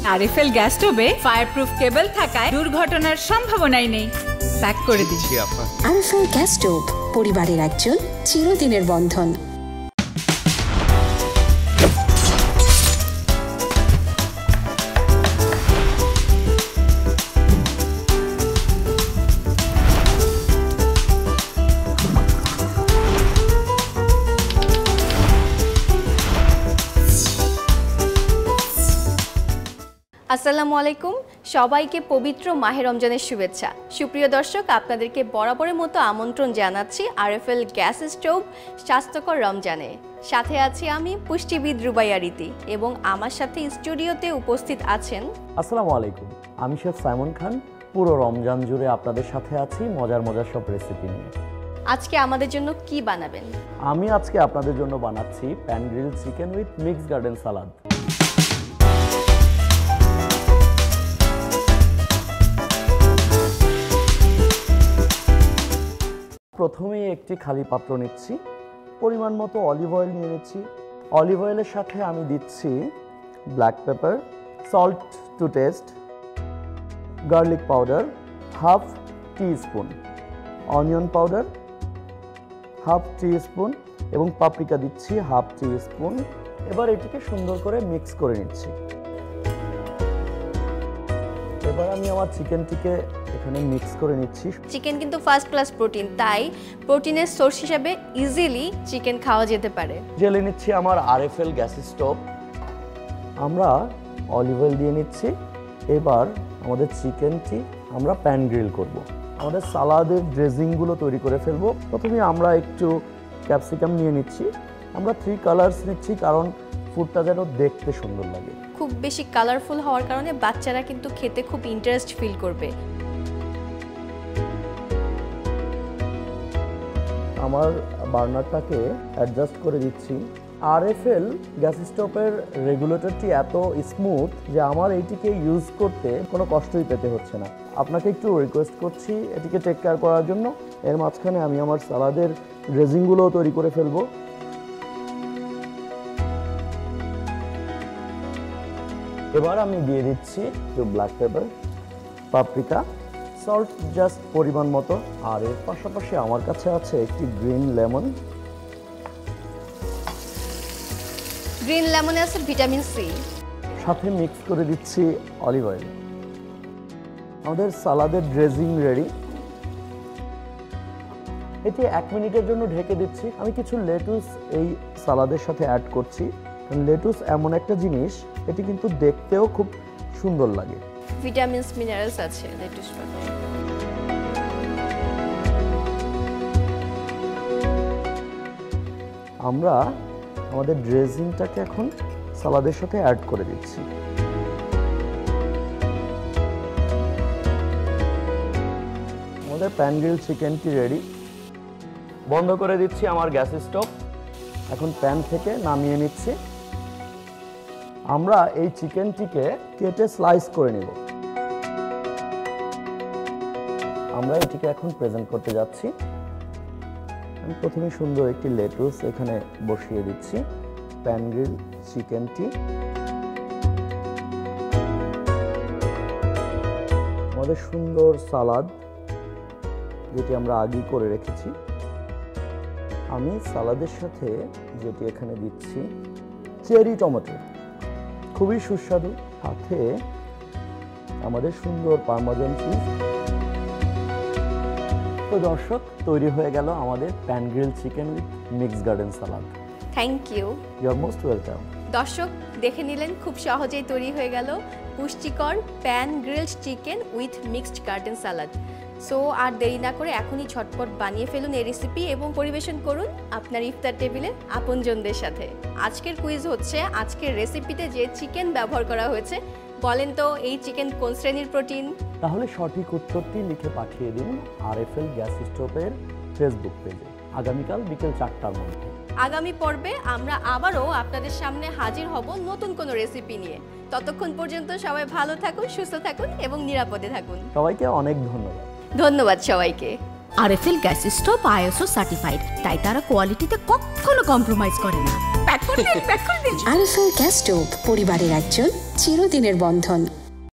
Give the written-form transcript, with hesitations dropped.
RFL gas স্টোভে fireproof cable থাকায় দুর্ঘটনার সম্ভাবনাই নেই। প্যাক করে দিচ্ছি আপা। আরএফএল গ্যাস স্টোভ, পরিবারের একজন চিরদিনের বন্ধন। আসসালামু আলাইকুম, সবাইকে পবিত্র মাহে রমজানের শুভেচ্ছা। সুপ্রিয় দর্শক, আপনাদেরকে বরাবরের মতো আমন্ত্রণ জানাচ্ছি আরএফএল গ্যাস স্টোভ স্বাস্থ্যকর রমজানে। সাথে আছি আমি পুষ্টিবিদ রুবাইয়া রীতি এবং আমার সাথে স্টুডিওতে উপস্থিত আছেন। আসসালামু আলাইকুম, আমি শেফ সাইমন খান। পুরো রমজান জুড়ে আপনাদের সাথে আছি মজার মজার সব রেসিপি নিয়ে। আজকে আমাদের জন্য কি বানাবেন? আমি আজকে আপনাদের জন্য বানাচ্ছি pan grill chicken with mixed garden salad. প্রথমেই একটি খালি পাত্র নিচ্ছি, পরিমাণ মতো অলিভ অয়েল নিয়ে নিচ্ছি। অলিভ অয়েলের সাথে আমি দিচ্ছি black pepper, salt to taste, garlic powder half teaspoon, onion powder half teaspoon এবং পাপরিকা দিচ্ছি হাফ টিস্পুন। এবার এটিকে সুন্দর করে মিক্স করে নিচ্ছি। এবার আমি আমার চিকেনটিকে এখানে মিক্স করে নিচ্ছি। চিকেন কিন্তু ফার্স্ট ক্লাস প্রোটিন, তাই প্রোটিনের সোর্স হিসাবে ইজিলি চিকেন খাওয়া যেতে পারে। জেলে নিচ্ছি আমার আরএফএল গ্যাস স্টোভ। আমরা অলিভ অয়েল দিয়ে নিচ্ছি। এবার আমাদের চিকেনটি আমরা প্যান গ্রিল করব। আমাদের সালাদের ড্রেসিংগুলো তৈরি করে ফেলবো। প্রথমে আমরা একটু ক্যাপসিকাম নিয়ে নিচ্ছি। আমরা 3 কালার্স নিচ্ছি কারণ ফুডটা যেন দেখতে সুন্দর লাগে। খুব বেশি কালারফুল হওয়ার কারণে বাচ্চারা কিন্তু খেতে খুব ইন্টারেস্ট ফিল করবে। আমার বার্নারটাকে অ্যাডজাস্ট করে দিচ্ছি। আরএফএল গ্যাস স্টোভের রেগুলেটরটি এত স্মুথ যে আমার এইটিকে ইউজ করতে কোনো কষ্টই পেতে হচ্ছে না। আপনাকে একটু রিকোয়েস্ট করছি এটিকে টেক কেয়ার করার জন্য। এর মাঝখানে আমি আমার সালাদের ড্রেসিংগুলোও তৈরি করে ফেলবো। এবার আমি দিয়ে দিচ্ছি একটু black pepper, paprika, salt just পরিমাণ মতো। আর এর পাশাপাশি আমার কাছে আছে একটি গ্রিন লেমন। গ্রিন লেমনে আছে ভিটামিন সি। সাথে মিক্স করে দিচ্ছি অলিভ অয়েল। আমাদের সালাদের ড্রেসিং রেডি। এটি 1 মিনিটের জন্য ঢেকে দিচ্ছি। আমি কিছু লেটুস এই সালাদের সাথে অ্যাড করছি। লেটুস এমন একটা জিনিস, এটি কিন্তু দেখতেও খুব সুন্দর লাগে। ভিটামিনস মিনারেলস আছে লেটুস পাতা। আমরা আমাদের ড্রেসিংটাকে এখন সালাদের সাথে অ্যাড করে দিচ্ছি। আমাদের প্যান গ্রিল চিকেনটি রেডি। বন্ধ করে দিচ্ছি আমার গ্যাস স্টোভ। এখন প্যান থেকে নামিয়ে নিচ্ছি। আমরা এই চিকেনটিকে কেটে স্লাইস করে নেব। আমরা এটিকে এখন প্রেজেন্ট করতে যাচ্ছি। আমি প্রথমে সুন্দর একটি লেটুস এখানে বসিয়ে দিচ্ছি। প্যান গ্রিল চিকেনটি আমাদের সুন্দর সালাদ যেটি আমরা আগেই করে রেখেছি। আমি সালাদের সাথে যেটি এখানে দিচ্ছি চেরি টমেটো, খুবই সুস্বাদু। সাথে আমাদের সুন্দর পার্মেজান চিজ। তো দর্শক, তৈরি হয়ে গেল আমাদের pan grill chicken with mixed garden salad. Thank you. You are most welcome. দর্শক দেখে নিলেন, খুব সহজেই তৈরি হয়ে গেল পুষ্টিকর pan grilled chicken with mixed garden salad. So আর দেরি না করে এখনই ঝটপট বানিয়ে ফেলুন এই রেসিপি এবং পরিবেশন করুন আপনার ইফতার টেবিলে আপনজনদের সাথে। আজকের কুইজ হচ্ছে, আজকের রেসিপিতে যে চিকেন ব্যবহার করা হয়েছে, বলেন তো এই চিকেন কোন শ্রেণীর প্রোটিন? তাহলে সঠিক উত্তরটি লিখে পাঠিয়ে দিন আরএফএল গ্যাস স্টোভের ফেসবুক পেজে আগামীকাল বিকেল 4টার মধ্যে। আগামী পর্বে আমরা আবারও আপনাদের সামনে হাজির হব নতুন কোনো রেসিপি নিয়ে। ততক্ষণ পর্যন্ত সবাই ভালো থাকুন, সুস্থ থাকুন এবং নিরাপদে থাকুন। সবাইকে অনেক ধন্যবাদ। ধন্যবাদ সবাইকে। RFL gas stove ISO certified, তাই তারা কোয়ালিটিতে কখনো কম্প্রোমাইজ করে না। প্যাক আরএফএল গ্যাস স্টোভ, পরিবারের একজন চিরদিনের বন্ধন।